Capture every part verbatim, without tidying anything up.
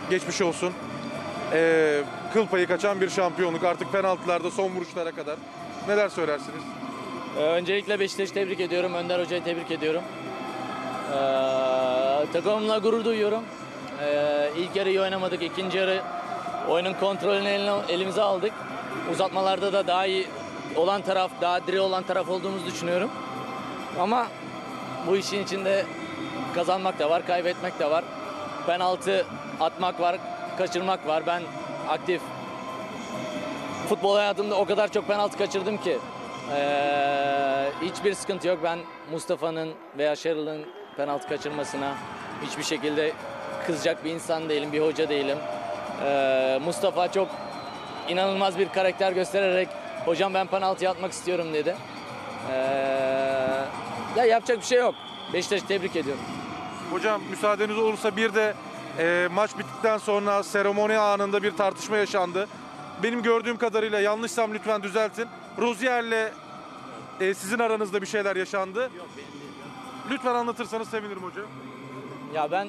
Geçmiş olsun. Ee, kıl payı kaçan bir şampiyonluk. Artık penaltılarda son vuruşlara kadar. Neler söylersiniz? Ee, öncelikle Beşiktaş'ı tebrik ediyorum. Önder Hoca'yı tebrik ediyorum. Ee, takımımla gurur duyuyorum. Ee, ilk yarı iyi oynamadık. İkinci yarı oyunun kontrolünü eline, elimize aldık. Uzatmalarda da daha iyi olan taraf, daha diri olan taraf olduğumuzu düşünüyorum. Ama bu işin içinde kazanmak da var, kaybetmek de var. Penaltı atmak var, kaçırmak var. Ben aktif futbol hayatımda o kadar çok penaltı kaçırdım ki ee, hiçbir sıkıntı yok. Ben Mustafa'nın veya Sheryl'ın penaltı kaçırmasına hiçbir şekilde kızacak bir insan değilim, bir hoca değilim. Ee, Mustafa çok inanılmaz bir karakter göstererek hocam ben penaltı atmak istiyorum dedi. Ee, ya yapacak bir şey yok. Beşiktaş'ı tebrik ediyorum. Hocam müsaadeniz olursa bir de e, maç bittikten sonra seremoni anında bir tartışma yaşandı. Benim gördüğüm kadarıyla, yanlışsam lütfen düzeltin. Rozier'le e, sizin aranızda bir şeyler yaşandı. Yok, benim değil. Lütfen anlatırsanız sevinirim hocam. Ya ben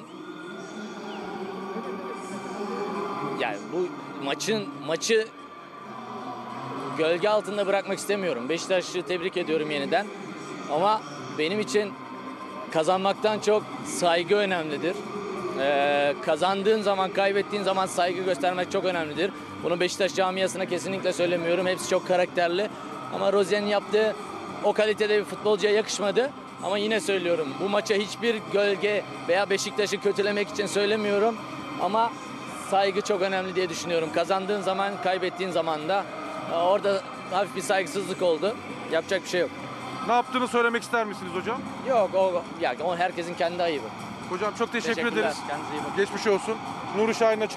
yani bu maçın maçı gölge altında bırakmak istemiyorum. Beşiktaş'ı tebrik ediyorum yeniden. Ama benim için kazanmaktan çok saygı önemlidir. Ee, kazandığın zaman, kaybettiğin zaman saygı göstermek çok önemlidir. Bunu Beşiktaş camiasına kesinlikle söylemiyorum. Hepsi çok karakterli. Ama Rozier'in yaptığı o kalitede bir futbolcuya yakışmadı. Ama yine söylüyorum, bu maça hiçbir gölge veya Beşiktaş'ı kötülemek için söylemiyorum. Ama saygı çok önemli diye düşünüyorum. Kazandığın zaman, kaybettiğin zaman da orada hafif bir saygısızlık oldu. Yapacak bir şey yok. Ne yaptığını söylemek ister misiniz hocam? Yok, o, ya, o herkesin kendi ayıbı. Hocam çok teşekkür Teşekkürler. ederiz. Kendinize iyi bakın. Geçmiş olsun. Nuri Şahin'in